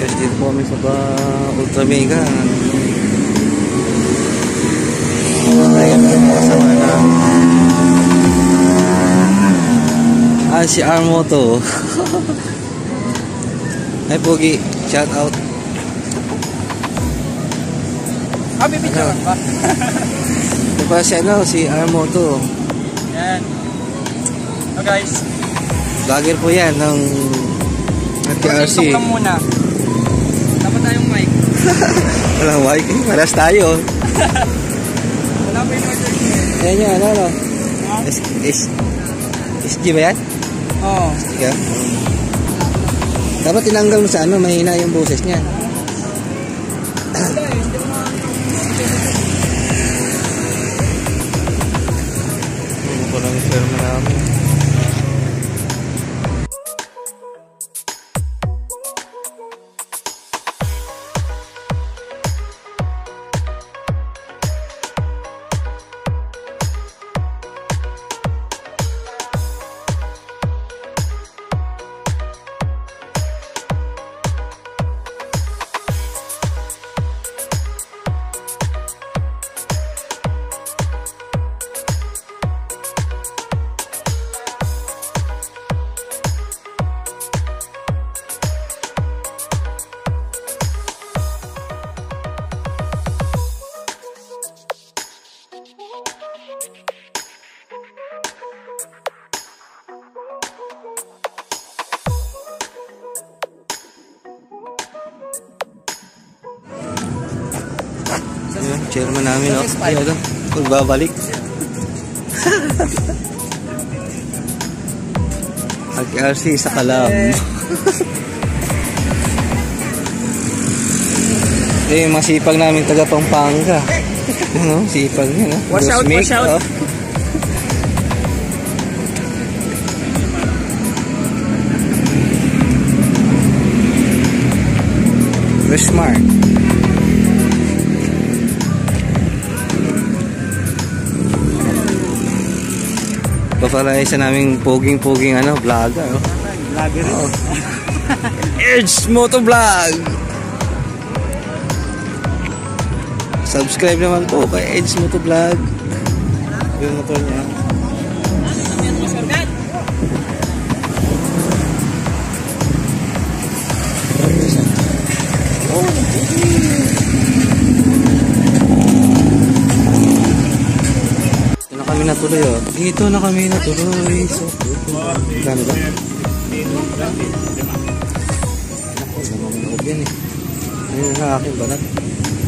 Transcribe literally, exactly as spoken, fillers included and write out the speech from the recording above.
Guys, dito po kami sa ba Ultra Mega. Ayan po mga kasama na. Ah, si Armoto. Ay, Pogi. Shout out. Ah, bibidyo ba? Diba si ano, si Armoto. Yan. So guys. Vlogger po yan ng T R C. Stop lang muna. Dapat tayong mic. Walang mic. Maras tayo. Wala pa yung order. Ayan yan, ano, ano? Huh? S, S, SG ba yan? Oo. S G ka? Dapat tinanggal mo sa ano, mahina yung boses niya. Ano ko lang share mo namin. Ayan, chairman namin, no? Ayan, no? Magbabalik. Ag R C sa Kalam. Eh, masipag namin taga Pampanga. Ano, sipag niya, no? Wash out, wash out. Westmark. Papala isa naming poging-poging ano, vlogger. Oh. Vlogger rin. Oh. Edge Moto Vlog. Subscribe naman po kay Edge Moto Vlog. Yung motor niya. Natuloy, oh. Dito na kami natuloy. So, gano ba? Ako, naman loob yan eh. Ayun na aking banat.